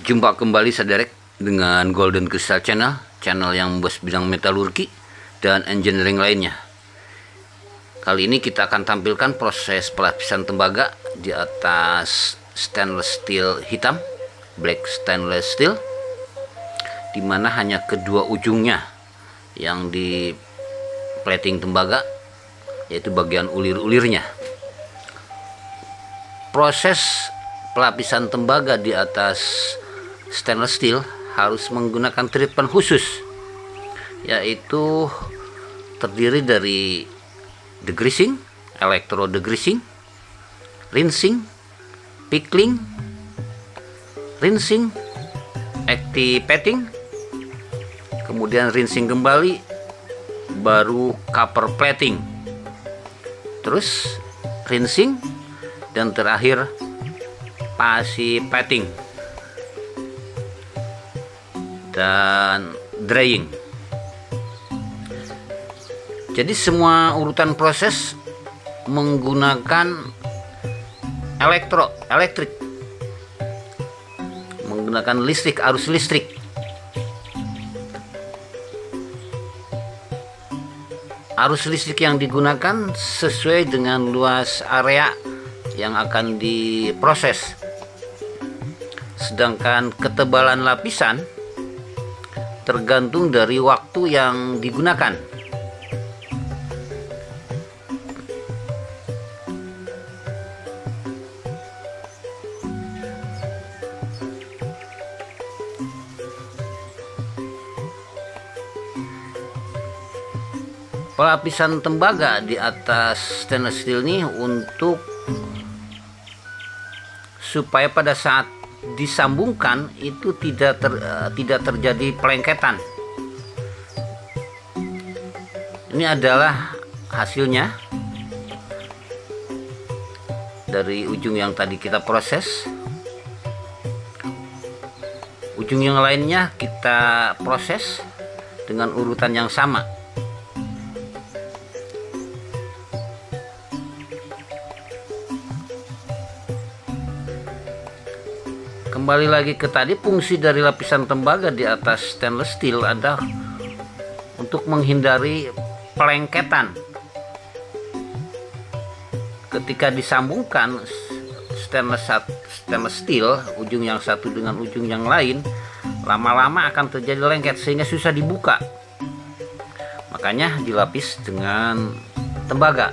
Jumpa kembali saudara dengan Golden Crystal Channel, channel yang membahas bidang metalurgi dan engineering lainnya. Kali ini kita akan tampilkan proses pelapisan tembaga di atas stainless steel hitam, black stainless steel, di mana hanya kedua ujungnya yang di plating tembaga, yaitu bagian ulir-ulirnya. Proses pelapisan tembaga di atas stainless steel harus menggunakan treatment khusus, yaitu terdiri dari degreasing, electro degreasing, rinsing, pickling, rinsing, activating, kemudian rinsing kembali, baru copper plating, terus rinsing, dan terakhir passivating dan drying. Jadi semua urutan proses menggunakan elektrik, menggunakan listrik, arus listrik. Arus listrik yang digunakan sesuai dengan luas area yang akan diproses. Sedangkan ketebalan lapisan tergantung dari waktu yang digunakan. Pelapisan tembaga di atas stainless steel ini untuk supaya pada saat disambungkan itu tidak terjadi pelengketan. Ini adalah hasilnya dari ujung yang tadi kita proses. Ujung yang lainnya kita proses dengan urutan yang sama. Kembali lagi ke tadi, fungsi dari lapisan tembaga di atas stainless steel adalah untuk menghindari pelengketan. Ketika disambungkan stainless steel, ujung yang satu dengan ujung yang lain, lama-lama akan terjadi lengket sehingga susah dibuka. Makanya dilapis dengan tembaga.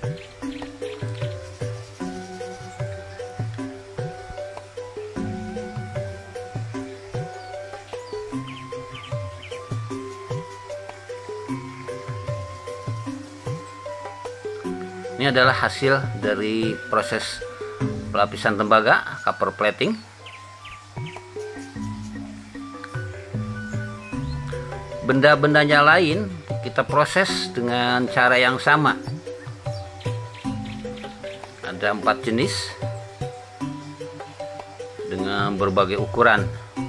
Ini adalah hasil dari proses pelapisan tembaga, copper plating. Benda-bendanya lain kita proses dengan cara yang sama. Ada 4 jenis dengan berbagai ukuran.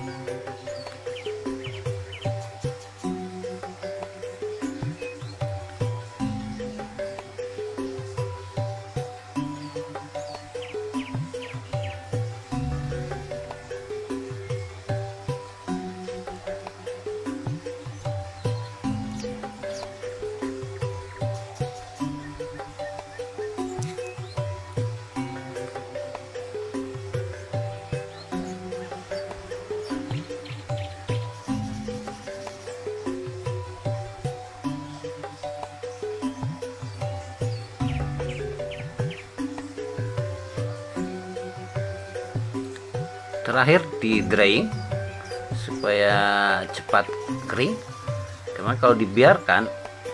Terakhir di drying supaya cepat kering, karena kalau dibiarkan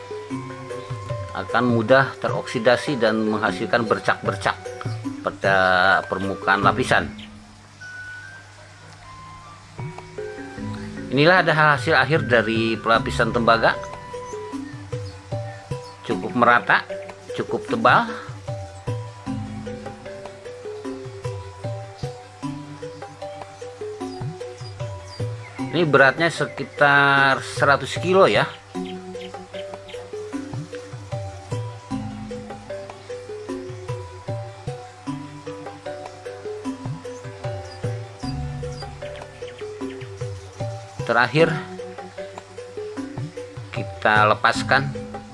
akan mudah teroksidasi dan menghasilkan bercak-bercak pada permukaan lapisan. Inilah ada hasil akhir dari pelapisan tembaga. Cukup merata, cukup tebal. Ini beratnya sekitar 100 kilo ya. Terakhir kita lepaskan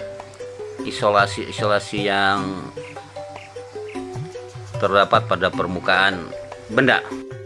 isolasi yang terdapat pada permukaan benda.